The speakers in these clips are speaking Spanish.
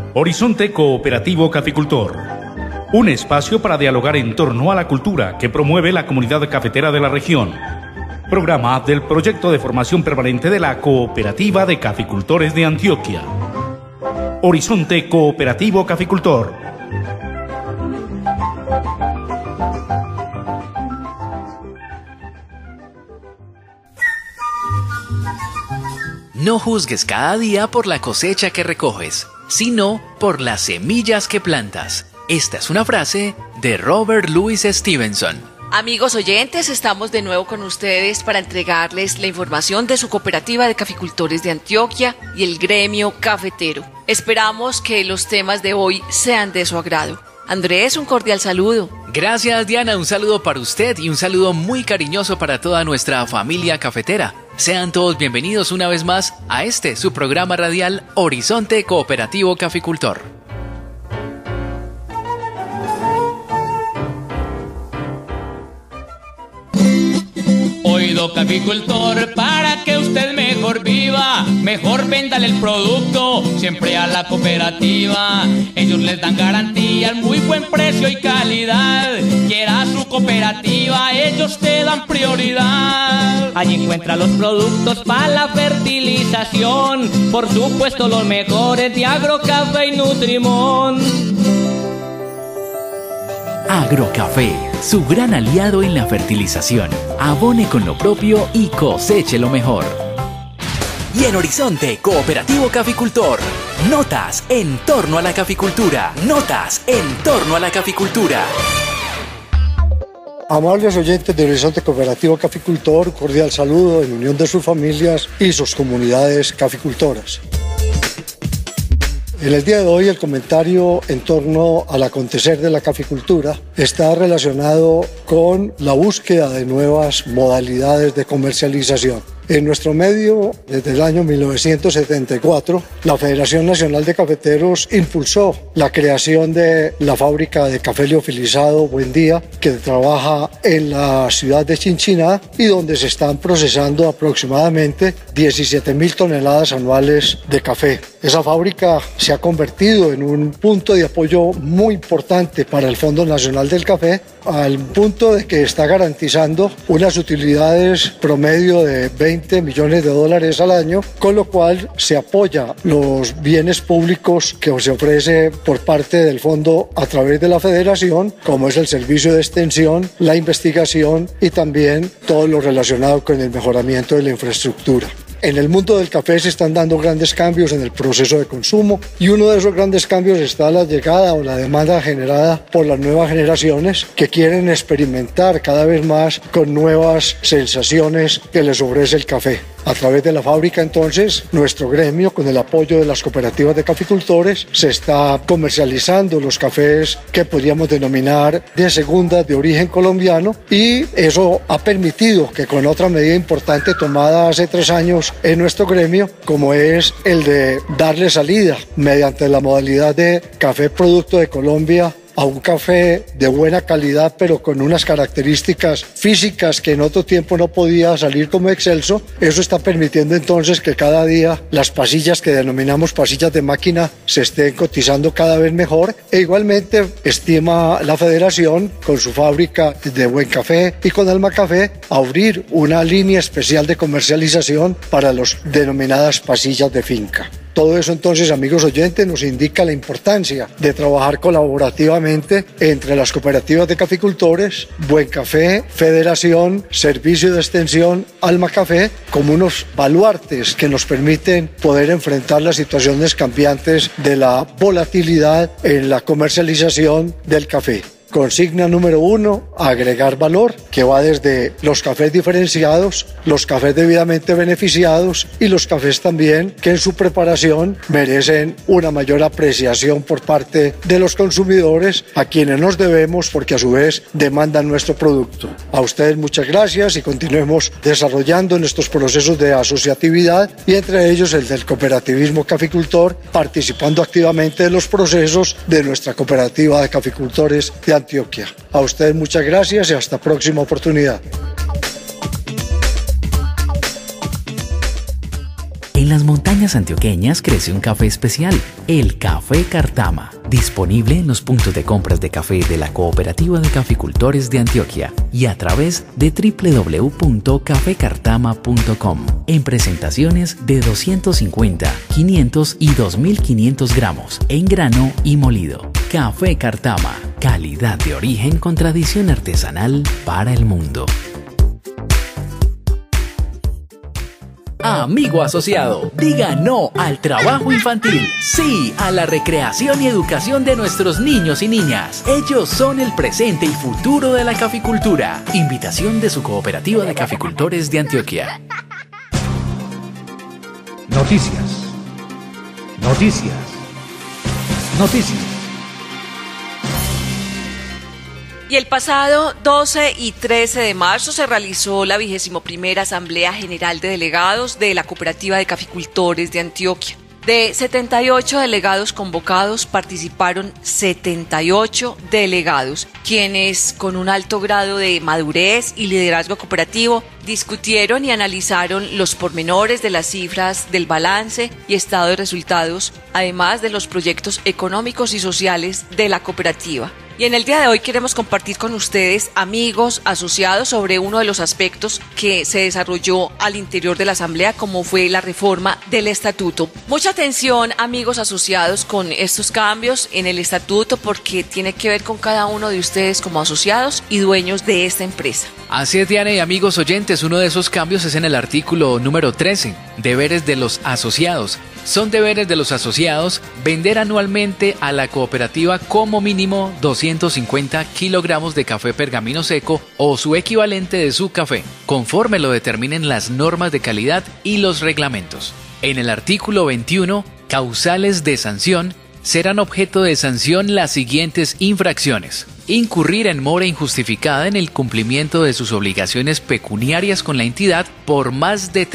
Horizonte Cooperativo Caficultor. Un espacio para dialogar en torno a la cultura que promueve la comunidad cafetera de la región. Programa del Proyecto de Formación Permanente de la Cooperativa de Caficultores de Antioquia. Horizonte Cooperativo Caficultor. No juzgues cada día por la cosecha que recoges, sino por las semillas que plantas. Esta es una frase de Robert Louis Stevenson. Amigos oyentes, estamos de nuevo con ustedes para entregarles la información de su cooperativa de caficultores de Antioquia y el gremio cafetero. Esperamos que los temas de hoy sean de su agrado. Andrés, un cordial saludo. Gracias, Diana, un saludo para usted y un saludo muy cariñoso para toda nuestra familia cafetera. Sean todos bienvenidos una vez más a su programa radial Horizonte Cooperativo Caficultor. Oído caficultor, para que usted mejor viva, mejor véndale el producto siempre a la cooperativa. Ellos les dan garantías, muy buen precio y calidad. Quiera su cooperativa, ellos te dan prioridad. Allí encuentra los productos para la fertilización, por supuesto los mejores de Agrocafé y Nutrimón. Agrocafé, su gran aliado en la fertilización. Abone con lo propio y coseche lo mejor. Y en Horizonte Cooperativo Caficultor, notas en torno a la caficultura. Notas en torno a la caficultura. Amables oyentes de Horizonte Cooperativo Caficultor, cordial saludo en unión de sus familias y sus comunidades caficultoras. En el día de hoy el comentario en torno al acontecer de la caficultura está relacionado con la búsqueda de nuevas modalidades de comercialización. En nuestro medio, desde el año 1974, la Federación Nacional de Cafeteros impulsó la creación de la fábrica de café liofilizado Buen Día, que trabaja en la ciudad de Chinchiná y donde se están procesando aproximadamente 17.000 toneladas anuales de café. Esa fábrica se ha convertido en un punto de apoyo muy importante para el Fondo Nacional del Café, al punto de que está garantizando unas utilidades promedio de 20 millones de dólares al año, con lo cual se apoya los bienes públicos que se ofrece por parte del fondo a través de la federación, como es el servicio de extensión, la investigación y también todo lo relacionado con el mejoramiento de la infraestructura. En el mundo del café se están dando grandes cambios en el proceso de consumo y uno de esos grandes cambios está la llegada o la demanda generada por las nuevas generaciones que quieren experimentar cada vez más con nuevas sensaciones que les ofrece el café. A través de la fábrica, entonces, nuestro gremio, con el apoyo de las cooperativas de caficultores, se está comercializando los cafés que podríamos denominar de segunda, de origen colombiano, y eso ha permitido que con otra medida importante tomada hace 3 años en nuestro gremio, como es el de darle salida mediante la modalidad de café producto de Colombia a un café de buena calidad pero con unas características físicas que en otro tiempo no podía salir como excelso. Eso está permitiendo entonces que cada día las pasillas que denominamos pasillas de máquina se estén cotizando cada vez mejor, e igualmente estima la federación con su fábrica de Buen Café y con Alma Café abrir una línea especial de comercialización para las denominadas pasillas de finca. Todo eso entonces, amigos oyentes, nos indica la importancia de trabajar colaborativamente entre las cooperativas de caficultores, Buen Café, Federación, Servicio de Extensión, Alma Café, como unos baluartes que nos permiten poder enfrentar las situaciones cambiantes de la volatilidad en la comercialización del café. Consigna número 1, agregar valor, que va desde los cafés diferenciados, los cafés debidamente beneficiados y los cafés también que en su preparación merecen una mayor apreciación por parte de los consumidores, a quienes nos debemos porque a su vez demandan nuestro producto. A ustedes muchas gracias y continuemos desarrollando nuestros procesos de asociatividad y entre ellos el del cooperativismo caficultor, participando activamente de los procesos de nuestra cooperativa de caficultores de Antioquia. A ustedes muchas gracias y hasta próxima oportunidad. En las montañas antioqueñas crece un café especial, el Café Cartama, disponible en los puntos de compras de café de la Cooperativa de Caficultores de Antioquia y a través de www.cafecartama.com, en presentaciones de 250, 500 y 2500 gramos, en grano y molido. Café Cartama, calidad de origen con tradición artesanal para el mundo. Amigo asociado, diga no al trabajo infantil, sí a la recreación y educación de nuestros niños y niñas. Ellos son el presente y futuro de la caficultura. Invitación de su Cooperativa de Caficultores de Antioquia. Noticias. Noticias. Noticias. Y el pasado 12 y 13 de marzo se realizó la 21ª Asamblea General de Delegados de la Cooperativa de Caficultores de Antioquia. De 78 delegados convocados, participaron 78 delegados, quienes con un alto grado de madurez y liderazgo cooperativo discutieron y analizaron los pormenores de las cifras del balance y estado de resultados, además de los proyectos económicos y sociales de la cooperativa. Y en el día de hoy queremos compartir con ustedes, amigos asociados, sobre uno de los aspectos que se desarrolló al interior de la Asamblea, como fue la reforma del Estatuto. Mucha atención, amigos asociados, con estos cambios en el Estatuto, porque tiene que ver con cada uno de ustedes como asociados y dueños de esta empresa. Así es, Diana, y amigos oyentes, uno de esos cambios es en el artículo número 13, deberes de los asociados. Son deberes de los asociados vender anualmente a la cooperativa como mínimo 250 kilogramos de café pergamino seco o su equivalente de su café, conforme lo determinen las normas de calidad y los reglamentos. En el artículo 21, causales de sanción, serán objeto de sanción las siguientes infracciones: incurrir en mora injustificada en el cumplimiento de sus obligaciones pecuniarias con la entidad por más de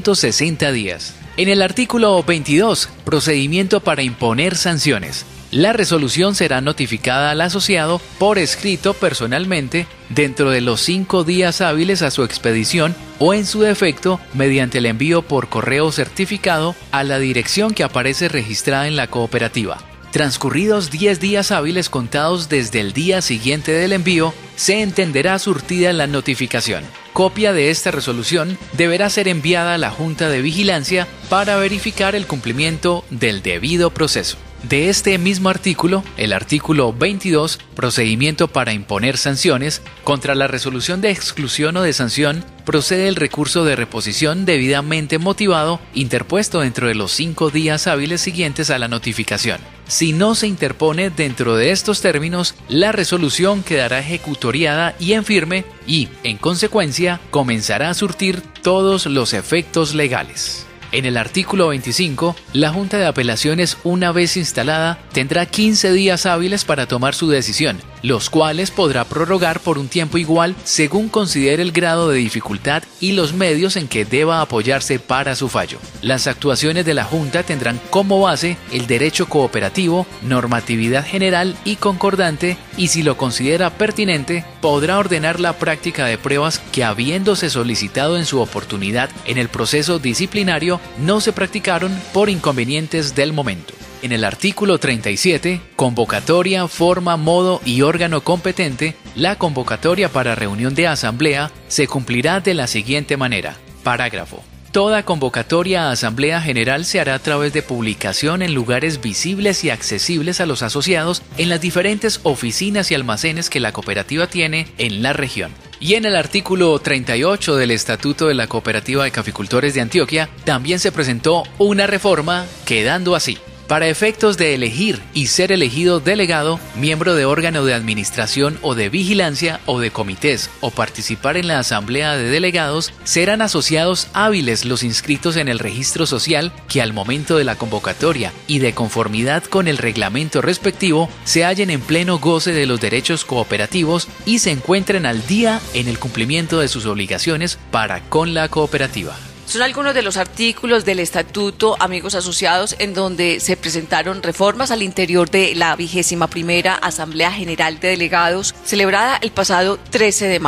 360 días. En el artículo 22, procedimiento para imponer sanciones. La resolución será notificada al asociado por escrito personalmente dentro de los 5 días hábiles a su expedición o en su defecto mediante el envío por correo certificado a la dirección que aparece registrada en la cooperativa. Transcurridos 10 días hábiles contados desde el día siguiente del envío, se entenderá surtida la notificación. Copia de esta resolución deberá ser enviada a la Junta de Vigilancia para verificar el cumplimiento del debido proceso. De este mismo artículo, el artículo 22, procedimiento para imponer sanciones, contra la resolución de exclusión o de sanción, procede el recurso de reposición debidamente motivado, interpuesto dentro de los 5 días hábiles siguientes a la notificación. Si no se interpone dentro de estos términos, la resolución quedará ejecutoriada y en firme y, en consecuencia, comenzará a surtir todos los efectos legales. En el artículo 25, la Junta de Apelaciones, una vez instalada, tendrá 15 días hábiles para tomar su decisión, los cuales podrá prorrogar por un tiempo igual según considere el grado de dificultad y los medios en que deba apoyarse para su fallo. Las actuaciones de la Junta tendrán como base el derecho cooperativo, normatividad general y concordante, y si lo considera pertinente, podrá ordenar la práctica de pruebas que, habiéndose solicitado en su oportunidad en el proceso disciplinario, no se practicaron por inconvenientes del momento. En el artículo 37, convocatoria, forma, modo y órgano competente, la convocatoria para reunión de asamblea se cumplirá de la siguiente manera. Parágrafo. Toda convocatoria a Asamblea General se hará a través de publicación en lugares visibles y accesibles a los asociados en las diferentes oficinas y almacenes que la cooperativa tiene en la región. Y en el artículo 38 del Estatuto de la Cooperativa de Caficultores de Antioquia también se presentó una reforma, quedando así: para efectos de elegir y ser elegido delegado, miembro de órgano de administración o de vigilancia o de comités o participar en la asamblea de delegados, serán asociados hábiles los inscritos en el registro social que al momento de la convocatoria y de conformidad con el reglamento respectivo se hallen en pleno goce de los derechos cooperativos y se encuentren al día en el cumplimiento de sus obligaciones para con la cooperativa. Son algunos de los artículos del Estatuto, amigos asociados, en donde se presentaron reformas al interior de la 21ª Asamblea General de Delegados, celebrada el pasado 13 de marzo.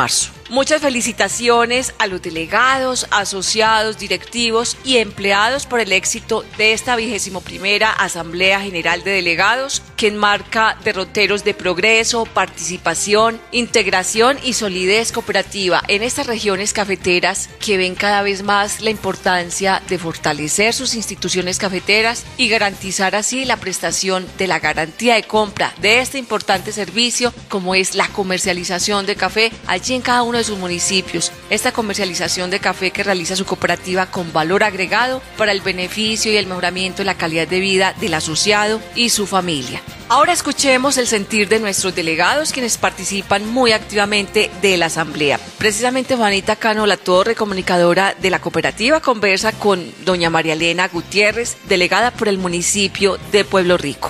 Muchas felicitaciones a los delegados, asociados, directivos y empleados por el éxito de esta 21ª Asamblea General de Delegados, que enmarca derroteros de progreso, participación, integración y solidez cooperativa en estas regiones cafeteras que ven cada vez más la importancia de fortalecer sus instituciones cafeteras y garantizar así la prestación de la garantía de compra de este importante servicio como es la comercialización de café allí en cada uno de sus municipios. Esta comercialización de café que realiza su cooperativa con valor agregado para el beneficio y el mejoramiento de la calidad de vida del asociado y su familia. Ahora escuchemos el sentir de nuestros delegados, quienes participan muy activamente de la asamblea. Precisamente Juanita Cano Latorre, comunicadora de la cooperativa, conversa con doña María Elena Gutiérrez, delegada por el municipio de Pueblo Rico.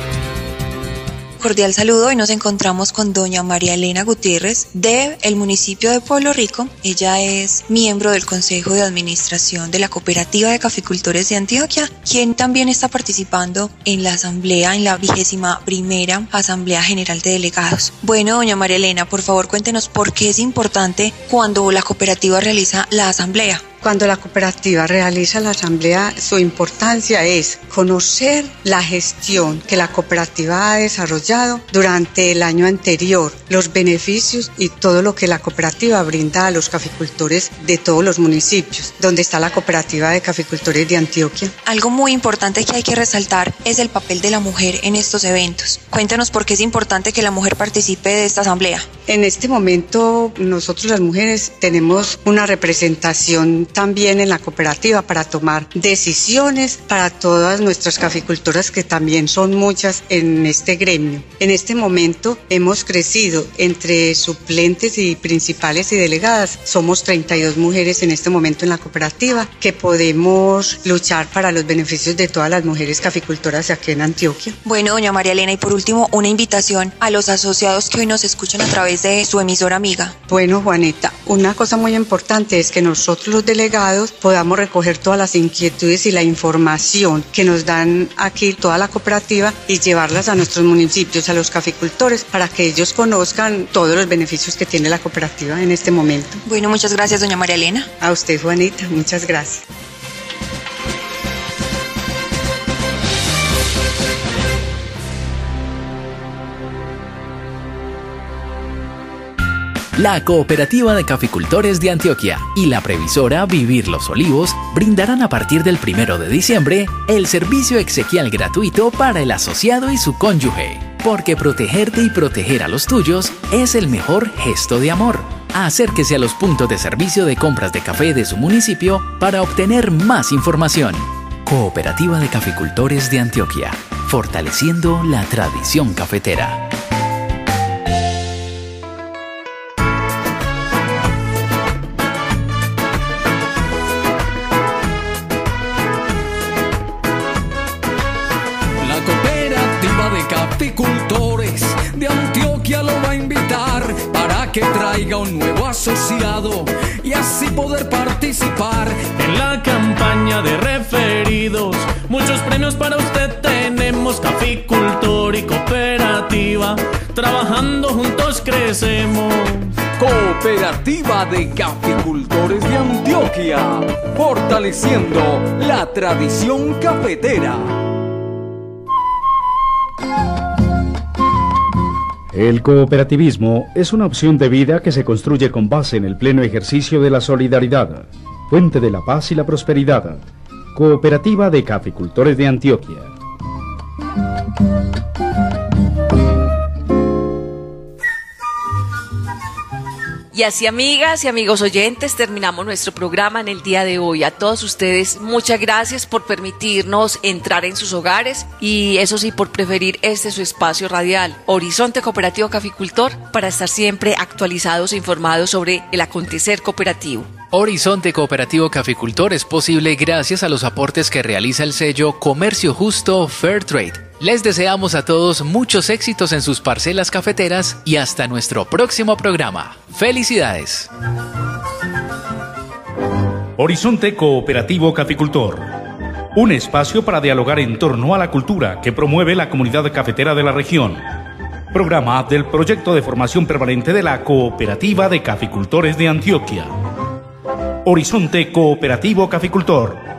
Cordial saludo. Hoy nos encontramos con doña María Elena Gutiérrez del municipio de Pueblo Rico. Ella es miembro del Consejo de Administración de la Cooperativa de Caficultores de Antioquia, quien también está participando en la asamblea, en la 21ª Asamblea General de Delegados. Bueno, doña María Elena, por favor cuéntenos por qué es importante cuando la cooperativa realiza la asamblea. Cuando la cooperativa realiza la asamblea, su importancia es conocer la gestión que la cooperativa ha desarrollado durante el año anterior, los beneficios y todo lo que la cooperativa brinda a los caficultores de todos los municipios, donde está la cooperativa de caficultores de Antioquia. Algo muy importante que hay que resaltar es el papel de la mujer en estos eventos. Cuéntenos por qué es importante que la mujer participe de esta asamblea. En este momento, nosotros las mujeres tenemos una representación también en la cooperativa para tomar decisiones para todas nuestras caficultoras, que también son muchas en este gremio. En este momento hemos crecido entre suplentes y principales y delegadas. Somos 32 mujeres en este momento en la cooperativa que podemos luchar para los beneficios de todas las mujeres caficultoras aquí en Antioquia. Bueno, doña María Elena, y por último, una invitación a los asociados que hoy nos escuchan a través de su emisora amiga. Bueno, Juanita, una cosa muy importante es que nosotros los delegados podamos recoger todas las inquietudes y la información que nos dan aquí toda la cooperativa y llevarlas a nuestros municipios, a los caficultores, para que ellos conozcan todos los beneficios que tiene la cooperativa en este momento. Bueno, muchas gracias, doña María Elena. A usted, Juanita, muchas gracias. La Cooperativa de Caficultores de Antioquia y la previsora Vivir Los Olivos brindarán a partir del 1 de diciembre el servicio exequial gratuito para el asociado y su cónyuge, porque protegerte y proteger a los tuyos es el mejor gesto de amor. Acérquese a los puntos de servicio de compras de café de su municipio para obtener más información. Cooperativa de Caficultores de Antioquia, fortaleciendo la tradición cafetera. Caficultores de Antioquia lo va a invitar para que traiga un nuevo asociado y así poder participar en la campaña de referidos. Muchos premios para usted tenemos, caficultor y cooperativa, trabajando juntos crecemos. Cooperativa de Caficultores de Antioquia, fortaleciendo la tradición cafetera. El cooperativismo es una opción de vida que se construye con base en el pleno ejercicio de la solidaridad, fuente de la paz y la prosperidad. Cooperativa de Caficultores de Antioquia. Y así, amigas y amigos oyentes, terminamos nuestro programa en el día de hoy. A todos ustedes, muchas gracias por permitirnos entrar en sus hogares y eso sí, por preferir su espacio radial, Horizonte Cooperativo Caficultor, para estar siempre actualizados e informados sobre el acontecer cooperativo. Horizonte Cooperativo Caficultor es posible gracias a los aportes que realiza el sello Comercio Justo Fair Trade. Les deseamos a todos muchos éxitos en sus parcelas cafeteras y hasta nuestro próximo programa. ¡Felicidades! Horizonte Cooperativo Caficultor. Un espacio para dialogar en torno a la cultura que promueve la comunidad cafetera de la región. Programa del Proyecto de Formación Permanente de la Cooperativa de Caficultores de Antioquia. Horizonte Cooperativo Caficultor.